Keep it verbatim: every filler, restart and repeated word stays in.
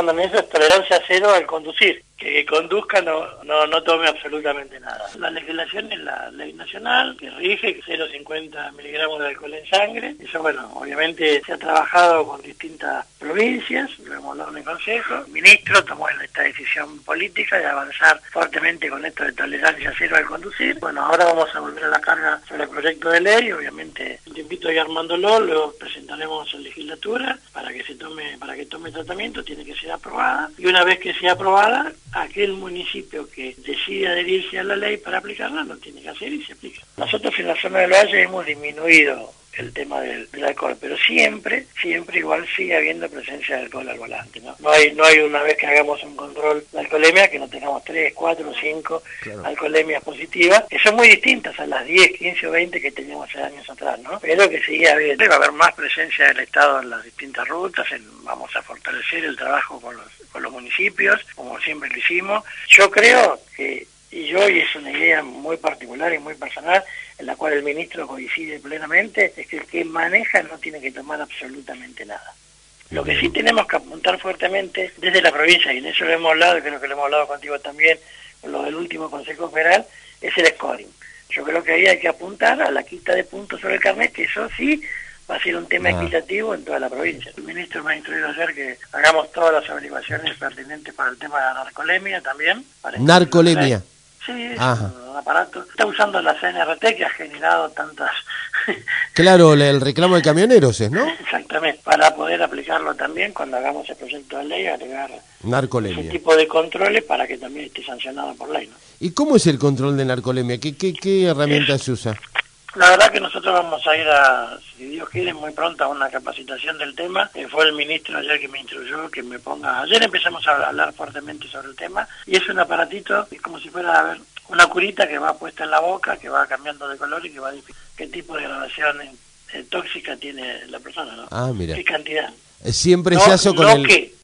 trabajando en eso, es tolerancia cero al conducir. Que conduzca no, no, no tome absolutamente nada. La legislación es la ley nacional que rige cero coma cincuenta miligramos de alcohol en sangre. Eso, bueno, obviamente se ha trabajado con distintas provincias, lo hemos hablado en el Consejo. El ministro tomó esta decisión política de avanzar fuertemente con esto de tolerancia cero al conducir. Bueno, ahora vamos a volver a la carga sobre el proyecto de ley, obviamente un tiempito ahí armándolo, luego presentaremos en legislatura para que se tome, para que tome tratamiento, tiene que ser aprobada, y una vez que sea aprobada, aquel municipio que decide adherirse a la ley para aplicarla lo tiene que hacer y se aplica. Nosotros en la zona del Valle hemos disminuido el tema del, del alcohol, pero siempre, siempre igual sigue habiendo presencia de alcohol al volante, ¿no? No hay, no hay una vez que hagamos un control de alcoholemia que no tengamos tres, cuatro, cinco claro. alcoholemias positivas, que son muy distintas a las diez, quince o veinte que teníamos hace años atrás, ¿no? Pero que sigue habiendo. Va a haber más presencia del Estado en las distintas rutas, en, vamos a fortalecer el trabajo con los, con los municipios, como siempre lo hicimos. Yo creo que, y yo, y es una idea muy particular y muy personal, en la cual el ministro coincide plenamente, es que el que maneja no tiene que tomar absolutamente nada. Lo que sí tenemos que apuntar fuertemente desde la provincia, y en eso lo hemos hablado, y creo que lo hemos hablado contigo también, con lo del último Consejo Federal, es el scoring. Yo creo que ahí hay que apuntar a la quita de puntos sobre el carnet, que eso sí va a ser un tema ah. equitativo en toda la provincia. El ministro me ha instruido ayer que hagamos todas las averiguaciones pertinentes para el tema de la narcolemia también. Para ¿Narcolemia? Sí, es Ajá. un aparato. Está usando la C N R T que ha generado tantas... Claro, el reclamo de camioneros es, ¿no? Exactamente, para poder aplicarlo también cuando hagamos el proyecto de ley, agregar narcolemia. Ese tipo de controles para que también esté sancionado por ley, ¿no? ¿Y cómo es el control de narcolemia? ¿Qué, qué, qué herramientas es, se usa? La verdad que nosotros vamos a ir a, si Dios quiere, muy pronto a una capacitación del tema. Eh, fue el ministro ayer que me instruyó que me ponga... Ayer empezamos a hablar fuertemente sobre el tema y es un aparatito, es como si fuera, a ver, una curita que va puesta en la boca, que va cambiando de color y que va a decir qué tipo de graduación eh, tóxica tiene la persona, ¿no? Ah, mira. ¿Qué cantidad? Siempre no, se hace con no el... qué,